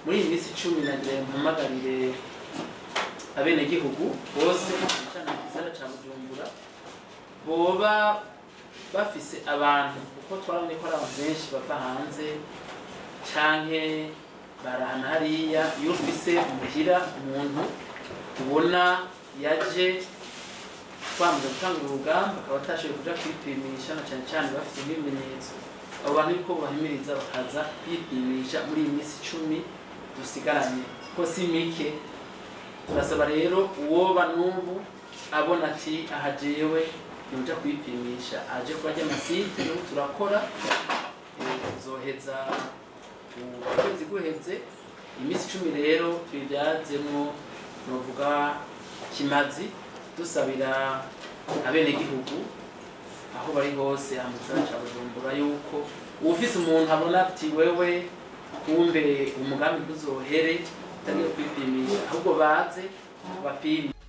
muri iyi minsi 10 nagira mpamagarire abenegihugu bose cyane gisara ca Bujumbura boba bafise abantu kuko twarabonye ko ari abantu benshi bava hanze canke barahana hariya iyo ufise umuhira umuntu ubona yaje kwamaze gutanga urugamba akaba atashoboye kuja kwipimisha na cyane cyane bafite ibimenyetso abo bantu yuko bahimiriza bakaza kwipimisha muri iyi minsi 10 dusigaranye ko si mike. Turasaba rero uwo banumbu abona ati ahajewe yoja kwipimisha aje kurajya amasite no turakora zoheza ukwezi guheze iminsi 10 rero twibyazemo novuga kimazi dusabira abenegihugu aho bari hose amusara ca Bujumbura yuko ufise umuntu abona ati wewe kumbe umugambi kuzohere tagiye kwipimisha ahubwo baze bapime.